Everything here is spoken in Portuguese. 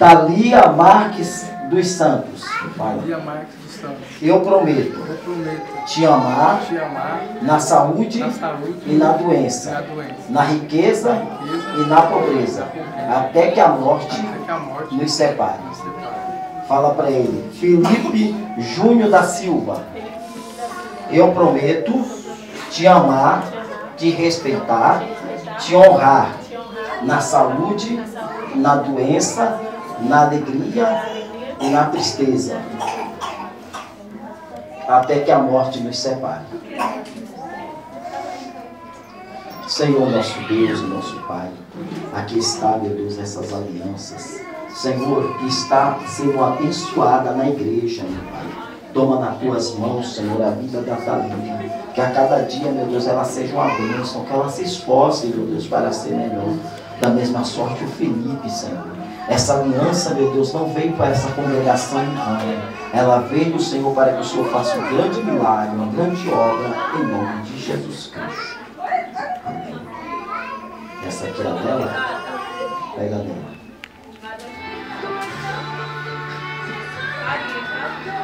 Thalia Marques dos Santos. Thalia Marques dos Santos. Eu prometo te amar na saúde e na doença, na riqueza e na pobreza, até que a morte nos separe. Fala para ele. Felipe Júnior da Silva. Eu prometo te amar, te respeitar, te honrar na saúde, na doença, na alegria e na tristeza, até que a morte nos separe. Senhor, nosso Deus e nosso Pai, aqui está, meu Deus, essas alianças, Senhor, que está sendo abençoada na igreja, meu Pai. Toma nas tuas mãos, Senhor, a vida da Thalia, que a cada dia, meu Deus, ela seja uma bênção, que ela se esforce, meu Deus, para ser melhor. Da mesma sorte o Felipe, Senhor. Essa aliança, meu Deus, não veio para essa congregação em vão. Ela veio, Senhor, para que o Senhor faça um grande milagre, uma grande obra, em nome de Jesus Cristo. Amém. Essa aqui é a dela? Pega a dela.